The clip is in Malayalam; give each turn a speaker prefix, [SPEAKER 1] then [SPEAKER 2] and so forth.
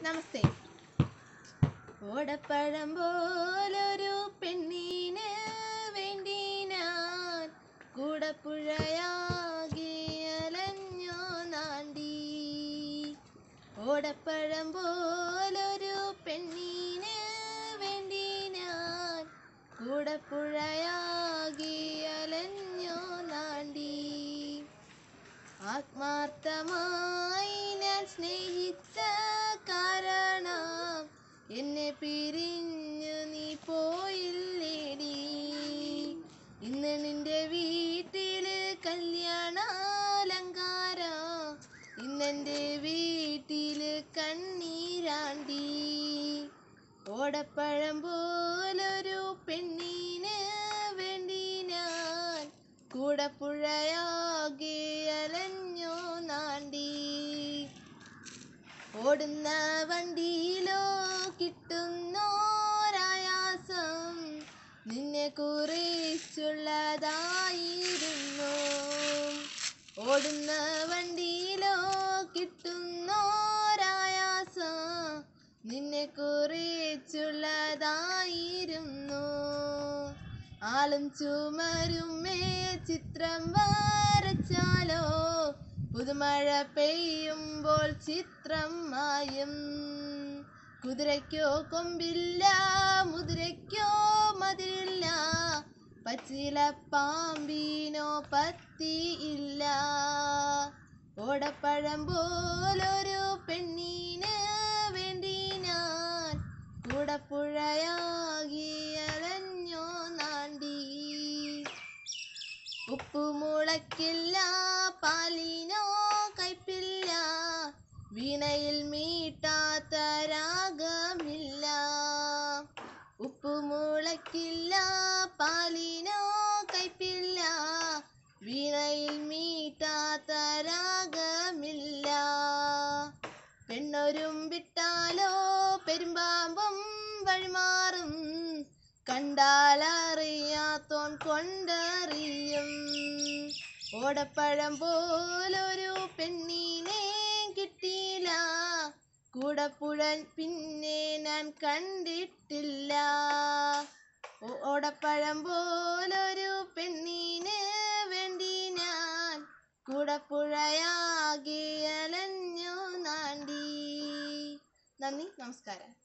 [SPEAKER 1] നമസ്തേ. ഓടപ്പഴം പോലൊരു പെണ്ണിന് വേണ്ടി ഞാൻ കൂടപ്പുഴയാകെ അലഞ്ഞു നാണ്ടി. ഓടപ്പഴം പോലൊരു പെണ്ണിന് വേണ്ടി ഞാൻ കൂടപ്പുഴയാകെ അലഞ്ഞു നാണ്ടി. ആത്മാർത്ഥമായി ഞാൻ സ്നേഹിച്ച കാരണം എന്നെ പിരിഞ്ഞു നീ പോയില്ലേടി. ഇന്ന് നിന്റെ വീട്ടില് കല്യാണാലങ്കാരം, ഇന്നെൻ്റെ വീട്ടില് കണ്ണീരാണ്ടി. ഓടപ്പഴം പോലൊരു പെണ്ണിന് വേണ്ടി ഞാൻ കൂടപ്പുഴയാകെ അലഞ്ഞു നാണ്ടി. ഓടുന്ന വണ്ടിയിലോ കിട്ടുന്നോരായാസം നിന്നെ കുറിച്ചുള്ളതായിരുന്നു. ഓടുന്ന വണ്ടിയിലോ കിട്ടുന്നോരായാസം നിന്നെ കുറിച്ചുള്ളതായിരുന്നു. ആളും ചുമരുമേ ചിത്രം വരച്ചാലോ, പുതുമഴ പെയ്യുമ്പോൾ ചിത്രം മായും. കുതിരയ്ക്കോ കൊമ്പില്ല, മുതിരയ്ക്കോ മതിലില്ല, പച്ചില പാമ്പിനോ പത്തിയില്ല. ഓടപ്പഴം പോലൊരു പെണ്ണിന് വേണ്ടി ഞാൻ കൂടപ്പുഴയാകി അലഞ്ഞു നാണ്ടി. ഉപ്പു മുളയ്ക്കില്ല, പാലിനോ കയ്പില്ല, വീണയിൽ മീട്ടാത്ത രാഗമില്ല. ഉപ്പു മുളയ്ക്കില്ല, പാലിനോ കയ്പില്ല, വീണയിൽ മീട്ടാത്ത രാഗമില്ല. പെണ്ണൊരുമ്പിട്ടാലോ പെരുമ്പാമ്പും വഴിമാറും, കണ്ടാലറിയാത്തോൻ കൊണ്ടറിയും. ഓടപ്പഴം പോലൊരു പെണ്ണിനെ കിട്ടിയില്ല, കൂടപ്പുഴ പിന്നെ ഞാൻ കണ്ടിട്ടില്ല. ഓടപ്പഴം പോലൊരു പെണ്ണിന് വേണ്ടി ഞാൻ കൂടപ്പുഴയാകെ അലഞ്ഞു നാണ്ടി. നന്ദി, നമസ്കാരം.